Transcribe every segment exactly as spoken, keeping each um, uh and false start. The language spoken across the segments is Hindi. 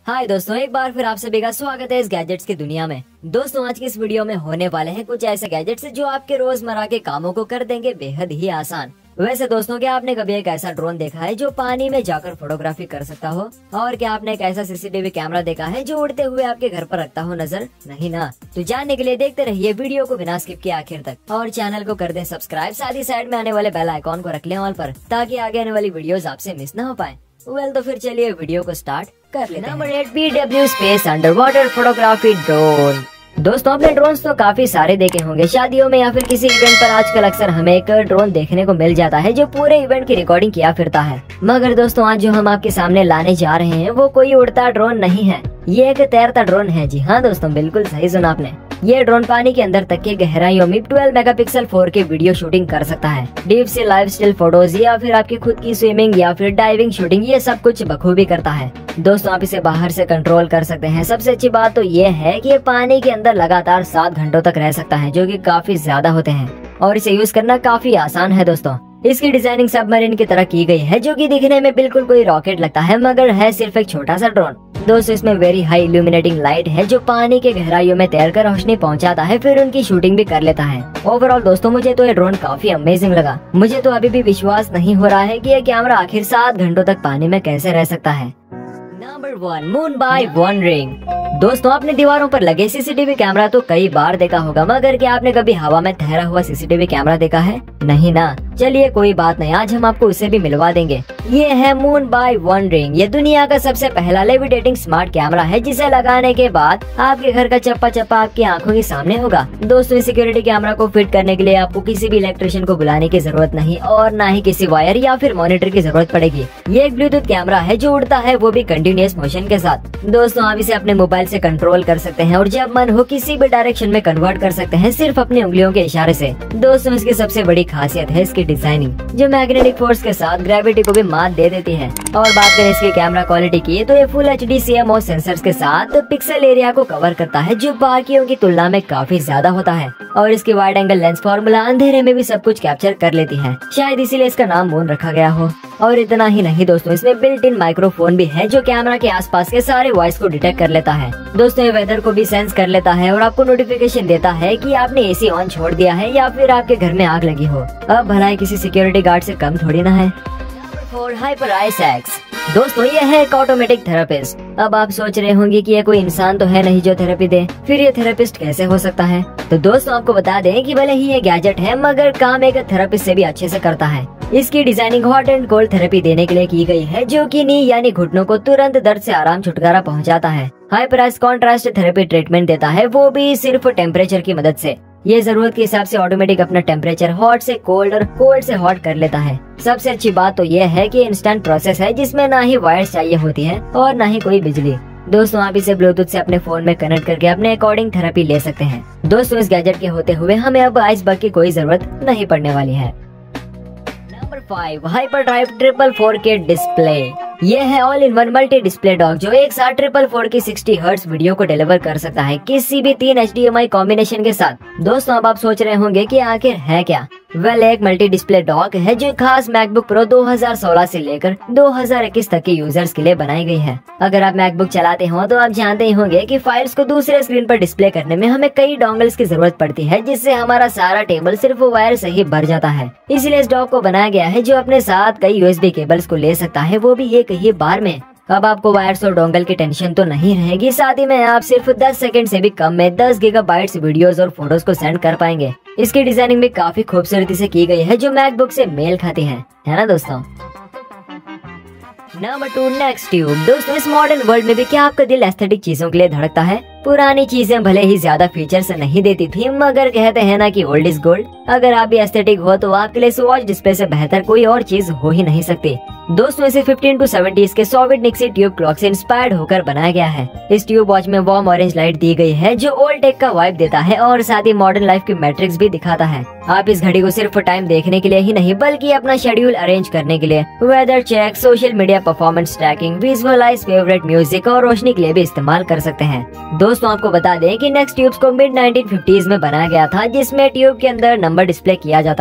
हाय दोस्तों, एक बार फिर आप सभी का स्वागत है इस गैजेट्स की दुनिया में। दोस्तों आज की इस वीडियो में होने वाले हैं कुछ ऐसे गैजेट्स जो आपके रोजमर्रा के कामों को कर देंगे बेहद ही आसान। वैसे दोस्तों, क्या आपने कभी एक ऐसा ड्रोन देखा है जो पानी में जाकर फोटोग्राफी कर सकता हो? और क्या आपने एक ऐसा सीसीटीवी कैमरा देखा है जो उड़ते हुए आपके घर पर रखता हो नजर? नहीं ना? तो जानने के लिए देखते रहिए वीडियो को बिना स्किप किए आखिर तक, और चैनल को कर दें सब्सक्राइब। साथ ही साइड में आने वाले बेल आइकॉन को रख लें ऑल पर, ताकि आगे आने वाली वीडियोस आपसे मिस न हो पाए। वेल well, तो फिर चलिए वीडियो को स्टार्ट कर लेते हैं। Number eight, P W space underwater photography drone. दोस्तों आपने ड्रोन्स तो काफी सारे देखे होंगे शादियों में या फिर किसी इवेंट पर। आजकल अक्सर हमें एक ड्रोन देखने को मिल जाता है जो पूरे इवेंट की रिकॉर्डिंग किया फिरता है। मगर दोस्तों आज जो हम आपके सामने लाने जा रहे हैं वो कोई उड़ता ड्रोन नहीं है, ये एक तैरता ड्रोन है। जी हाँ दोस्तों, बिल्कुल सही सुना आपने। ये ड्रोन पानी के अंदर तक की गहराइयों में बारह megapixel four K video shooting कर सकता है। Deep sea live still photos या फिर आपकी खुद की स्विमिंग या फिर डाइविंग शूटिंग, ये सब कुछ बखूबी करता है। दोस्तों आप इसे बाहर से कंट्रोल कर सकते हैं। सबसे अच्छी बात तो ये है कि ये पानी के अंदर लगातार सात घंटों तक रह सकता है, जो कि काफी ज्यादा होते हैं, और इसे यूज करना काफी आसान है। दोस्तों इसकी डिजाइनिंग सबमरीन की तरह की गई है, जो कि दिखने में बिल्कुल कोई रॉकेट लगता है, मगर है सिर्फ एक छोटा सा ड्रोन। दोस्तों इसमें वेरी हाई इल्यूमिनेटिंग लाइट है जो पानी के गहराइयों में तैरकर रोशनी पहुंचाता है, फिर उनकी शूटिंग भी कर लेता है। ओवरऑल दोस्तों मुझे तो ये ड्रोन काफी अमेजिंग लगा। मुझे तो अभी भी विश्वास नहीं हो रहा है कि ये कैमरा आखिर सात घंटों तक पानी में कैसे रह सकता है। Number one, moon by one ring. दोस्तों आपने दीवारों पर लगे सीसीटीवी कैमरा तो कई बार देखा होगा, मगर क्या आपने कभी हवा में ठहरा हुआ सीसीटीवी कैमरा देखा है? नहीं ना? चलिए कोई बात नहीं, आज हम आपको उसे भी मिलवा देंगे। ये है मून बाय वन रिंग। ये दुनिया का सबसे पहला लेविटेटिंग स्मार्ट कैमरा है, जिसे लगाने के बाद आपके घर का चप्पा चप्पा आपकी आंखों के सामने होगा। दोस्तों इस सिक्योरिटी कैमरा को फिट करने के लिए आपको किसी भी इलेक्ट्रिशियन को बुलाने की जरूरत नहीं, और न ही किसी वायर या फिर मॉनिटर की जरूरत पड़ेगी। ये एक ब्लूटूथ कैमरा है जो उड़ता है, वो भी कंटिन्यूअस मोशन के साथ। दोस्तों आप इसे अपने मोबाइल से कंट्रोल कर सकते हैं और जब मन हो किसी भी डायरेक्शन में कन्वर्ट कर सकते हैं, सिर्फ अपनी उंगलियों के इशारे से। दोस्तों इसकी सबसे बड़ी खासियत है इसकी डिजाइनिंग, जो मैग्नेटिक फोर्स के साथ ग्रेविटी को भी मात दे देती है। और बात करें इसकी कैमरा क्वालिटी की, तो ये full H D C M O sensors के साथ पिक्सल एरिया को कवर करता है, जो बाकियों की तुलना में काफी ज्यादा होता है। और इसकी वाइड एंगल लेंस फॉर्मूला अंधेरे में भी सब कुछ कैप्चर कर लेती है, शायद इसीलिए इसका नाम मून रखा गया हो। और इतना ही नहीं दोस्तों, इसमें बिल्ट इन माइक्रोफोन भी है जो कैमरा के आसपास के सारे वॉइस को डिटेक्ट कर लेता है। दोस्तों ये वेदर को भी सेंस कर लेता है और आपको नोटिफिकेशन देता है कि आपने एसी ऑन छोड़ दिया है या फिर आपके घर में आग लगी हो। अब भलाई किसी सिक्योरिटी गार्ड से कम थोड़ी ना है। Four, hyper ice X. दोस्तों ये है एक ऑटोमेटिक थेरेपिस्ट। अब आप सोच रहे होंगे कि ये कोई इंसान तो है नहीं जो थेरेपी दे, फिर ये थेरेपिस्ट कैसे हो सकता है? तो दोस्तों आपको बता दें कि भले ही ये गैजेट है, मगर काम एक थेरेपिस्ट से भी अच्छे से करता है। इसकी designing hot and cold therapy देने के लिए की गई है, जो कि नी यानी घुटनों को तुरंत दर्द से आराम छुटकारा पहुंचाता है। Hyper ice contrast therapy treatment देता है, वो भी सिर्फ टेम्परेचर की मदद से। ये जरूरत के हिसाब से ऑटोमेटिक अपना टेम्परेचर हॉट से कोल्ड और कोल्ड से हॉट कर लेता है। सबसे अच्छी बात तो ये है कि इंस्टेंट प्रोसेस है, जिसमें ना ही वायर्स चाहिए होती है और ना ही कोई बिजली। दोस्तों आप इसे ब्लूटूथ से अपने फोन में कनेक्ट करके अपने अकॉर्डिंग थेरेपी ले सकते हैं। दोस्तों इस गैजेट के होते हुए हमें अब आइस बग की कोई जरूरत नहीं पड़ने वाली है। Number five, hyper drive triple four K display. ये है all in one multi display dock, जो एक साथ ट्रिपल फोर की साठ हर्ट्ज वीडियो को डिलीवर कर सकता है किसी भी तीन H D M I combination के साथ। दोस्तों अब आप सोच रहे होंगे कि आखिर है क्या? वेल एक मल्टी डिस्प्ले डॉक है जो खास मैकबुक प्रो दो हज़ार सोलह से लेकर दो हज़ार इक्कीस तक के यूजर्स के लिए बनाई गई है। अगर आप मैकबुक चलाते हो तो आप जानते ही होंगे कि फाइल्स को दूसरे स्क्रीन पर डिस्प्ले करने में हमें कई डोंगल्स की जरूरत पड़ती है, जिससे हमारा सारा टेबल सिर्फ वायर से ही भर जाता है। इसलिए इस डॉक को बनाया गया है जो अपने साथ कई यूएसबी केबल्स को ले सकता है, वो भी एक ही बार में। अब आपको वायर्स और डोंगल की टेंशन तो नहीं रहेगी, साथ ही में आप सिर्फ दस सेकंड से भी कम में दस गीगाबाइट्स वीडियोस और फोटोज को सेंड कर पाएंगे। इसकी डिजाइनिंग भी काफी खूबसूरती से की गई है, जो मैकबुक से मेल खाती है, है ना दोस्तों? Number two, next tube. दोस्तों इस मॉडर्न वर्ल्ड में भी क्या आपका दिल एस्थेटिक चीजों के लिए धड़कता है? पुरानी चीजें भले ही ज्यादा फीचर्स नहीं देती थी, मगर कहते हैं ना कि ओल्ड इज गोल्ड। अगर आप भी एस्थेटिक हो तो आपके लिए स्वॉच डिस्प्ले से बेहतर कोई और चीज हो ही नहीं सकती। दोस्तों इसे फिफ्टीन टू सेवेंटीज़ के सोवियत निक्सी ट्यूब क्लॉक से इंस्पायर्ड होकर बनाया गया है। इस ट्यूब वॉच में वार्म ऑरेंज लाइट दी गई है, जो ओल्ड टेक का वाइब देता है और साथ ही मॉडर्न लाइफ की मैट्रिक्स भी दिखाता है। आप इस घड़ी को सिर्फ टाइम देखने के लिए ही नहीं, बल्कि अपना शेड्यूल अरेंज करने के लिए, weather check, social media performance tracking, visualize favourite music और रोशनी के लिए भी इस्तेमाल कर सकते हैं। दोस्तों आपको बता दें कि नेक्स्ट ट्यूब्स को मिड नाइनटीन फिफ्टीज़ में बनाया गया था, जिसमें ट्यूब के अंदर नंबर डिस्प्ले किया जाता था।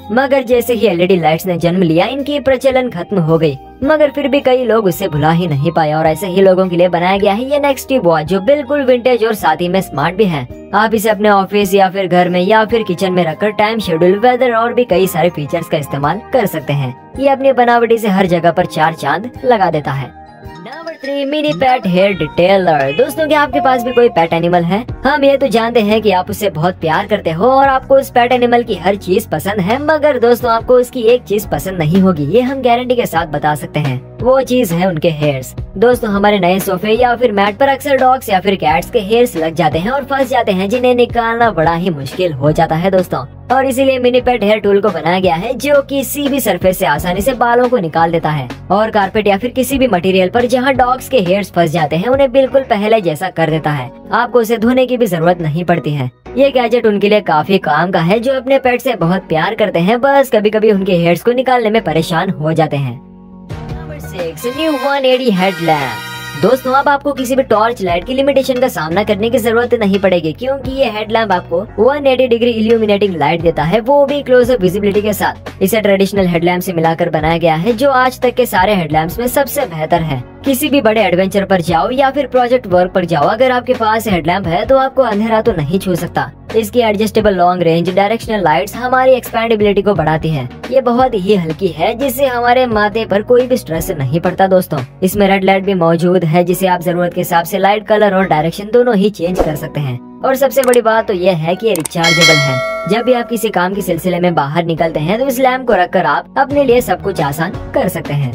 मगर जैसे ही एलईडी लाइट्स ने जन्म लिया, इनकी प्रचलन खत्म हो गई। मगर फिर भी कई लोग उसे भुला ही नहीं पाए और ऐसे ही लोगों के लिए बनाया गया है ये नेक्स्ट वॉच, जो बिल्कुल विंटेज और साथ ही में स्मार्ट भी है। आप इसे अपने ऑफिस या फिर घर में या फिर किचन में रखकर टाइम शेड्यूल, वेदर और भी कई सारे फीचर्स का इस्तेमाल कर सकते हैं। ये अपनी बनावटी से हर जगह पर चार चांद लगा देता है। Number three, mini pet hair detailer. दोस्तों, क्या आपके पास भी कोई पेट एनिमल है? हम ये तो जानते हैं कि आप उसे बहुत प्यार करते हो और आपको उस पेट एनिमल की हर चीज पसंद है, मगर दोस्तों आपको उसकी एक चीज पसंद नहीं होगी, ये हम गारंटी के साथ बता सकते हैं। वो चीज है उनके हेयर्स। दोस्तों, हमारे नए सोफे या फिर मैट पर अक्सर डॉग्स या फिर कैट्स के हेयर्स लग जाते हैं और फंस जाते हैं, जिन्हें निकालना बड़ा ही मुश्किल हो जाता है दोस्तों। और इसीलिए मिनी पेट हेयर टूल को बनाया गया है, जो किसी भी सरफेस से आसानी से बालों को निकाल देता है और कारपेट या फिर किसी भी मटेरियल पर जहां डॉग्स के हेयर्स फंस जाते हैं, उन्हें बिल्कुल पहले जैसा कर देता है। आपको उसे धोने की भी जरूरत नहीं पड़ती है। ये गैजेट उनके लिए काफी काम का है, जो अपने पेट से बहुत प्यार करते हैं, बस कभी कभी उनके हेयर्स को निकालने में परेशान हो जाते हैं। Number six, new one eighty headlamp. दोस्तों, अब आपको किसी भी टॉर्च लाइट की लिमिटेशन का सामना करने की जरूरत नहीं पड़ेगी, क्योंकि ये हेडलैम्प आपको एक सौ अस्सी डिग्री इल्यूमिनेटिंग लाइट देता है, वो भी क्लोज अप विजिबिलिटी के साथ। इसे ट्रेडिशनल हेडलैम्प से मिलाकर बनाया गया है, जो आज तक के सारे हेडलैम्प्स में सबसे बेहतर है। किसी भी बड़े एडवेंचर पर जाओ या फिर प्रोजेक्ट वर्क पर जाओ, अगर आपके पास हेडलैम्प है तो आपको अंधेरा तो नहीं छू सकता। इसकी adjustable long range directional lights हमारी एक्सपेंडेबिलिटी को बढ़ाती है। ये बहुत ही हल्की है, जिससे हमारे माथे पर कोई भी स्ट्रेस नहीं पड़ता। दोस्तों, इसमें रेड लाइट भी मौजूद है, जिसे आप जरूरत के हिसाब से लाइट कलर और डायरेक्शन दोनों ही चेंज कर सकते हैं। और सबसे बड़ी बात तो ये है कि ये रिचार्जेबल है। जब भी आप किसी काम के सिलसिले में बाहर निकलते हैं तो इस लैम्प को रखकर आप अपने लिए सब कुछ आसान कर सकते हैं।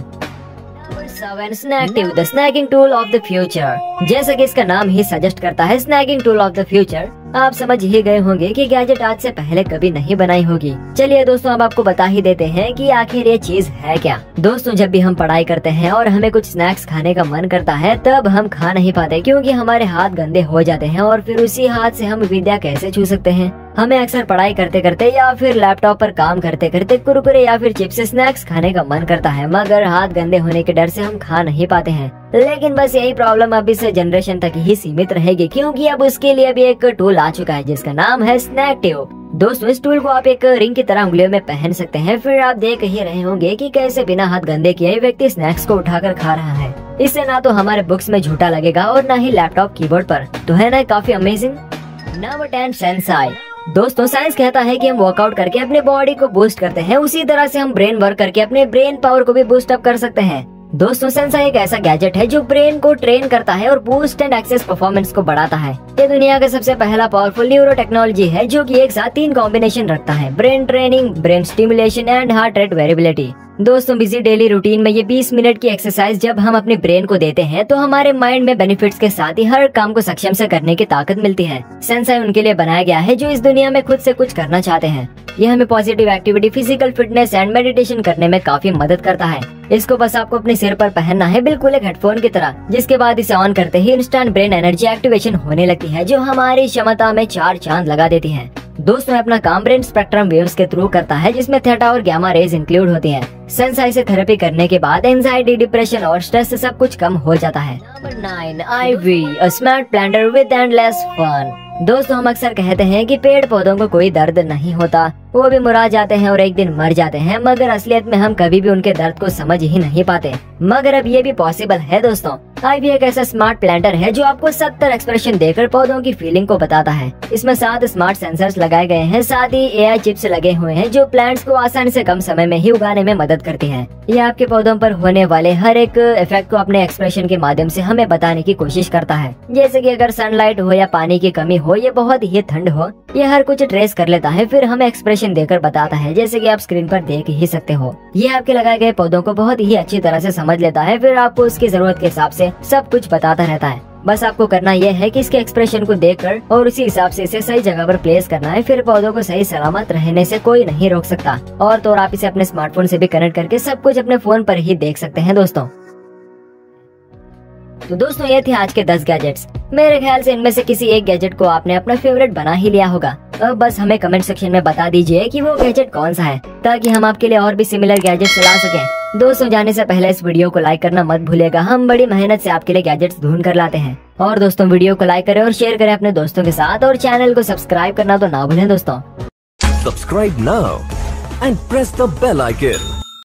Seven, snactive, the snacking tool of the future. जैसा कि इसका नाम ही सजेस्ट करता है, snacking tool of the future, आप समझ ही गए होंगे कि गैजेट आज से पहले कभी नहीं बनाई होगी। चलिए दोस्तों, अब आपको बता ही देते हैं कि आखिर ये चीज है क्या। दोस्तों, जब भी हम पढ़ाई करते हैं और हमें कुछ स्नैक्स खाने का मन करता है, तब हम खा नहीं पाते, क्योंकि हमारे हाथ गंदे हो जाते हैं और फिर उसी हाथ से हम विद्या कैसे छू सकते हैं। हमें अक्सर पढ़ाई करते करते या फिर लैपटॉप पर काम करते करते कुरकुरे या फिर चिप्स स्नैक्स खाने का मन करता है, मगर हाथ गंदे होने के डर से हम खा नहीं पाते हैं। लेकिन बस यही प्रॉब्लम अब इस जनरेशन तक ही सीमित रहेगी, क्योंकि अब उसके लिए भी एक टूल आ चुका है, जिसका नाम है स्नैक्टिव। दोस्तों, इस टूल को आप एक रिंग की तरह उंगलियों में पहन सकते हैं। फिर आप देख ही रहे होंगे कि कैसे बिना हाथ गंदे किए व्यक्ति स्नैक्स को उठाकर खा रहा है। इससे ना तो हमारे बुक्स में झूठा लगेगा और ना ही लैपटॉप कीबोर्ड पर। तो है ना काफी अमेजिंग। Number ten, sensai. दोस्तों, साइंस कहता है कि हम वर्कआउट करके अपने बॉडी को बूस्ट करते हैं, उसी तरह से हम ब्रेन वर्क करके अपने ब्रेन पावर को भी बूस्ट अप कर सकते हैं। दोस्तों, सेंसाई एक ऐसा गैजेट है जो ब्रेन को ट्रेन करता है और बूस्ट एंड एक्सेस परफॉर्मेंस को बढ़ाता है। ये दुनिया का सबसे पहला पावरफुल न्यूरो टेक्नोलॉजी है, जो कि एक साथ तीन कॉम्बिनेशन रखता है: brain training, brain stimulation and heart rate variability. दोस्तों, बिजी डेली रूटीन में ये बीस मिनट की एक्सरसाइज जब हम अपने ब्रेन को देते हैं, तो हमारे माइंड में बेनिफिट्स के साथ ही हर काम को सक्षम से करने की ताकत मिलती है। सेंसाई उनके लिए बनाया गया है जो इस दुनिया में खुद से कुछ करना चाहते हैं। यह हमें positive activity, physical fitness and meditation करने में काफी मदद करता है। इसको बस आपको अपने सिर पर पहनना है, बिल्कुल एक हेडफोन की तरह, जिसके बाद इसे ऑन करते ही इंस्टेंट ब्रेन एनर्जी एक्टिवेशन होने लगती है, जो हमारी क्षमता में चार चांद लगा देती है। दोस्तों, अपना काम ब्रेन स्पेक्ट्रम वेव्स के थ्रू करता है, जिसमें थीटा और गामा रेज इंक्लूड होती हैं। सेंसाई से थेरेपी करने के बाद एंजाइटी, डिप्रेशन और स्ट्रेस से सब कुछ कम हो जाता है। Number nine, Ivy, a smart planter with endless fun. दोस्तों, हम अक्सर कहते हैं कि पेड़ पौधों को कोई दर्द नहीं होता, वो भी मुरझा जाते हैं और एक दिन मर जाते हैं, मगर असलियत में हम कभी भी उनके दर्द को समझ ही नहीं पाते। मगर अब ये भी पॉसिबल है दोस्तों। आईवी एक ऐसा स्मार्ट प्लांटर है जो आपको सत्तर एक्सप्रेशन देकर पौधों की फीलिंग को बताता है। इसमें सात स्मार्ट सेंसर्स लगाए गए हैं, साथ ही एआई चिप्स लगे हुए हैं, जो प्लांट्स को आसानी से कम समय में ही उगाने में मदद करती हैं। ये आपके पौधों पर होने वाले हर एक इफेक्ट को अपने एक्सप्रेशन के माध्यम से हमें बताने की कोशिश करता है। जैसे कि अगर सनलाइट हो या पानी की कमी हो, ये बहुत ही ठंड हो, ये हर कुछ ट्रेस कर लेता है, फिर हमें एक्सप्रेशन देकर बताता है, जैसे कि आप स्क्रीन पर देख ही सकते हो। ये आपके लगाए गए पौधों को बहुत ही अच्छी तरह से समझ लेता है, फिर आपको उसकी जरूरत के हिसाब से सब कुछ बताता रहता है। बस आपको करना यह है कि इसके एक्सप्रेशन को देखकर और उसी हिसाब से इसे सही जगह पर प्लेस करना है, फिर पौधों को सही सलामत रहने से कोई नहीं रोक सकता। और तो और आप इसे अपने स्मार्टफोन से भी कनेक्ट करके सब कुछ अपने फोन पर ही देख सकते हैं दोस्तों। तो दोस्तों, ये थे आज के दस गैजेट्स। मेरे ख्याल से इनमें से किसी एक गैजेट को आपने अपना फेवरेट बना ही लिया होगा। अब बस हमें कमेंट सेक्शन में बता दीजिए कि वो गैजेट कौन सा है, ताकि हम आपके लिए और भी सिमिलर गैजेट्स ला सकें। दोस्तों, जाने से पहले इस वीडियो को लाइक करना मत भूलिएगा, हम बड़ी मेहनत से आपके लिए गैजेट्स ढूंढ कर लाते हैं। और दोस्तों, वीडियो को लाइक करें और शेयर करें अपने दोस्तों के साथ, और चैनल को सब्सक्राइब करना तो ना भूलें दोस्तों। Subscribe now and press the bell icon.